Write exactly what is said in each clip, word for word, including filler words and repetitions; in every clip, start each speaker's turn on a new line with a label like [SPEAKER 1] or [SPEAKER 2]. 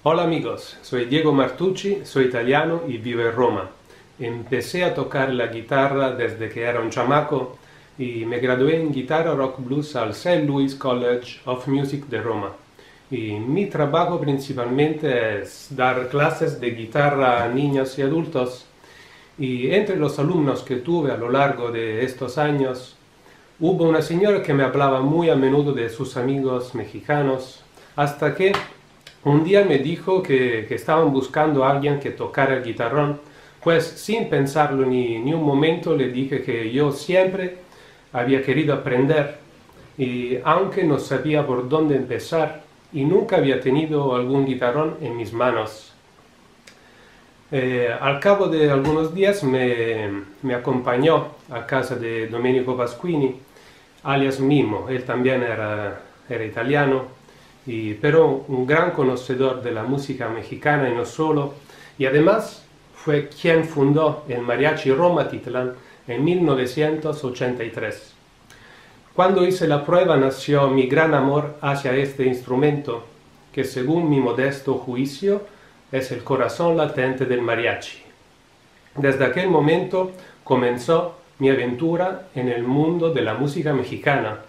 [SPEAKER 1] Hola amigos, soy Diego Martucci, soy italiano y vivo en Roma. Empecé a tocar la guitarra desde que era un chamaco y me gradué en guitarra rock blues al Saint Louis College of Music de Roma. Y mi trabajo principalmente es dar clases de guitarra a niños y adultos. Y entre los alumnos que tuve a lo largo de estos años, hubo una señora que me hablaba muy a menudo de sus amigos mexicanos, hasta que un día me dijo que, que estaban buscando a alguien que tocara el guitarrón. Pues sin pensarlo ni, ni un momento le dije que yo siempre había querido aprender, y aunque no sabía por dónde empezar y nunca había tenido algún guitarrón en mis manos. Eh, al cabo de algunos días me, me acompañó a casa de Domenico Pasquini, alias Mimo. Él también era, era italiano, y, pero un gran conocedor de la música mexicana y no solo, y además fue quien fundó el Mariachi Romatitlán en mil novecientos ochenta y tres. Cuando hice la prueba nació mi gran amor hacia este instrumento, que según mi modesto juicio es el corazón latente del mariachi. Desde aquel momento comenzó mi aventura en el mundo de la música mexicana.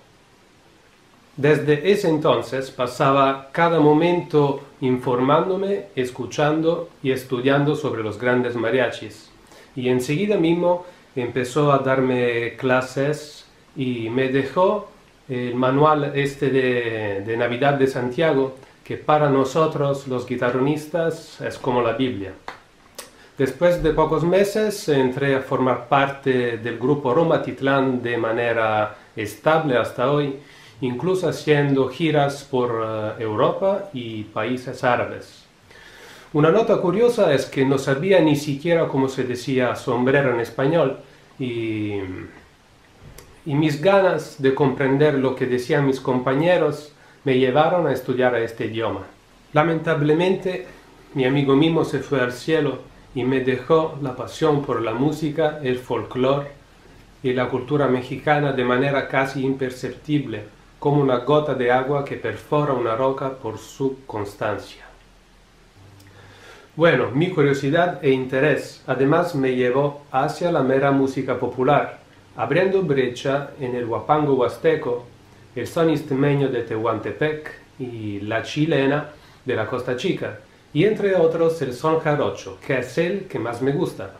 [SPEAKER 1] Desde ese entonces pasaba cada momento informándome, escuchando y estudiando sobre los grandes mariachis. Y enseguida mismo empezó a darme clases y me dejó el manual este de, de Navidad de Santiago, que para nosotros los guitarronistas es como la Biblia. Después de pocos meses entré a formar parte del grupo Romatitlán de manera estable hasta hoy, incluso haciendo giras por uh, Europa y países árabes. Una nota curiosa es que no sabía ni siquiera cómo se decía sombrero en español, y, y mis ganas de comprender lo que decían mis compañeros me llevaron a estudiar este idioma. Lamentablemente, mi amigo Mimo se fue al cielo y me dejó la pasión por la música, el folclore y la cultura mexicana de manera casi imperceptible, como una gota de agua que perfora una roca por su constancia. Bueno, mi curiosidad e interés además me llevó hacia la mera música popular, abriendo brecha en el huapango huasteco, el son istemeño de Tehuantepec y la chilena de la Costa Chica, y entre otros el son jarocho, que es el que más me gusta.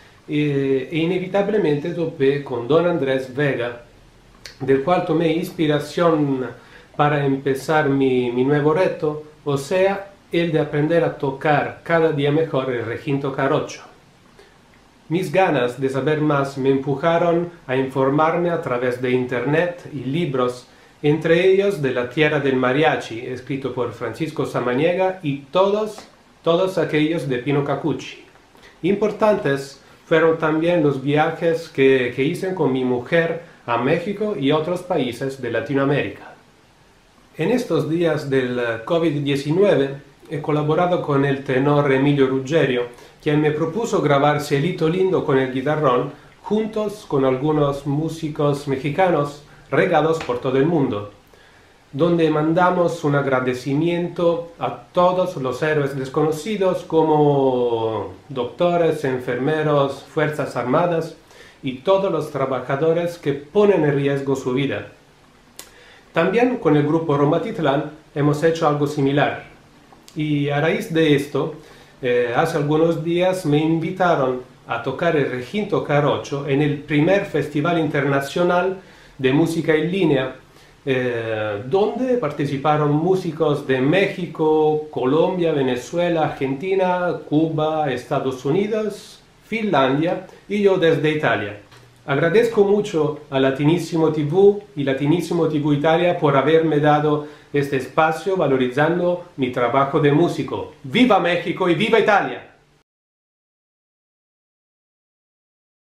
[SPEAKER 1] E, e inevitablemente topé con Don Andrés Vega, del cual tomé inspiración para empezar mi, mi nuevo reto, o sea, el de aprender a tocar cada día mejor el requinto jarocho. Mis ganas de saber más me empujaron a informarme a través de internet y libros, entre ellos de La Tierra del Mariachi, escrito por Francisco Samaniega, y todos, todos aquellos de Pino Cacucci. Importantes fueron también los viajes que, que hice con mi mujer a México y otros países de Latinoamérica. En estos días del COVID diecinueve he colaborado con el tenor Emilio Ruggerio, quien me propuso grabar Cielito Lindo con el guitarrón, juntos con algunos músicos mexicanos regados por todo el mundo, donde mandamos un agradecimiento a todos los héroes desconocidos como doctores, enfermeros, fuerzas armadas y todos los trabajadores que ponen en riesgo su vida. También con el grupo Romatitlán hemos hecho algo similar, y a raíz de esto, eh, hace algunos días me invitaron a tocar el requinto jarocho en el primer Festival Internacional de Música en Línea, eh, donde participaron músicos de México, Colombia, Venezuela, Argentina, Cuba, Estados Unidos, Finlandia y yo desde Italia. Agradezco mucho a Latinissimo T V y Latinissimo T V Italia por haberme dado este espacio valorizando mi trabajo de músico. ¡Viva México y viva Italia!